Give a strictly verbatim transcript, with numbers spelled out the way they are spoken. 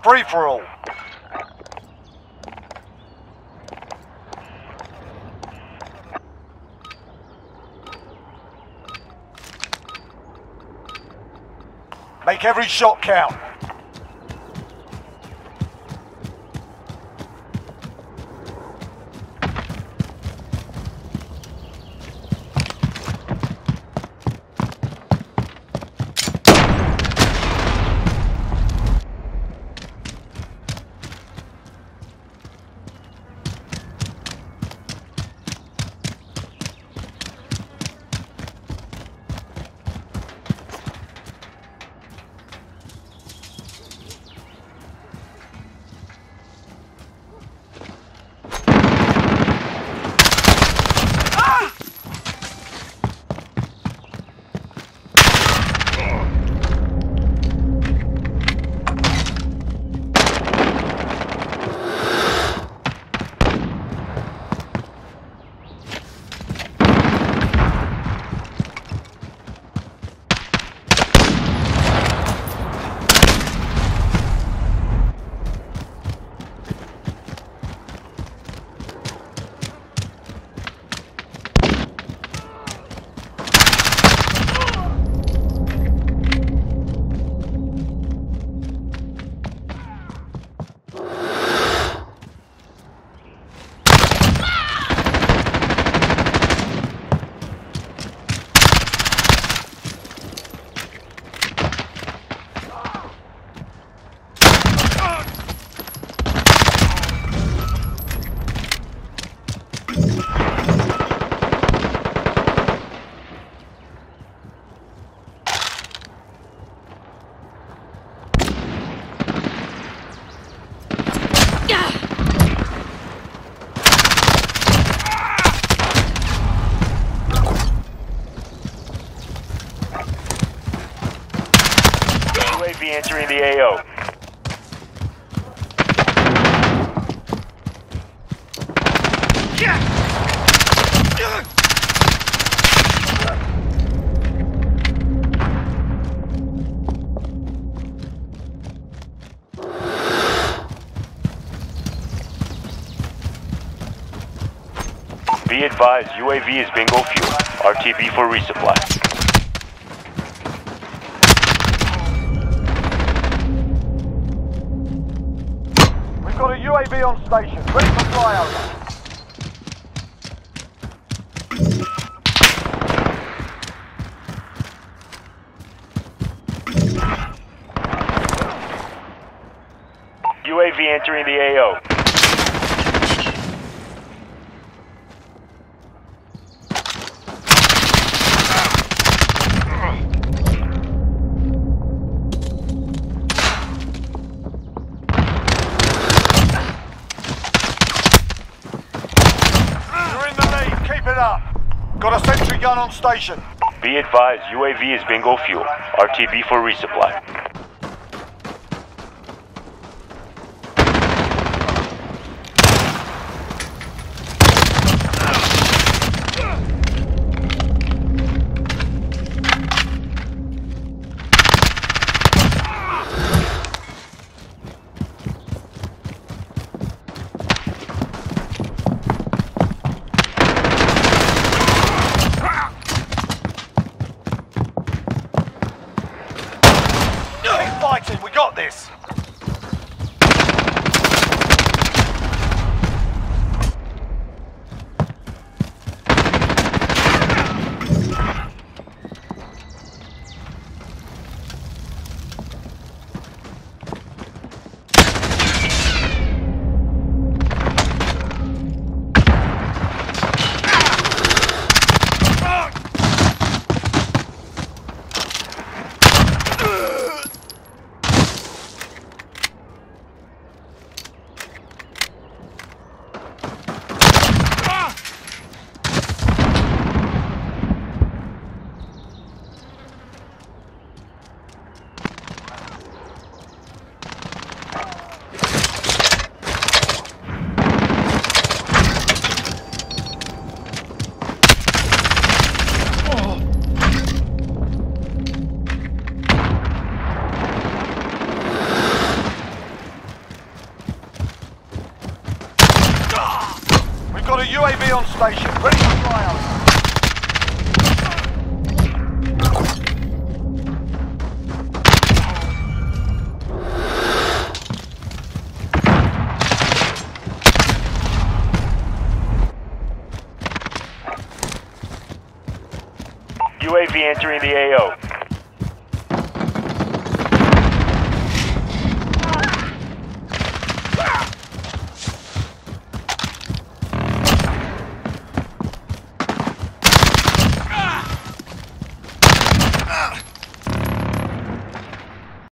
free-for-all. Make every shot count. U A V entering the A O. Be advised, U A V is bingo fuel. R T B for resupply. We've got a U A V on station, ready for flyover. U A V entering the A O. Got a sentry gun on station. Be advised, U A V is bingo fuel. R T B for resupply. Fighting, we got this. got a U A V on station. Ready for flyover. U A V entering the A O.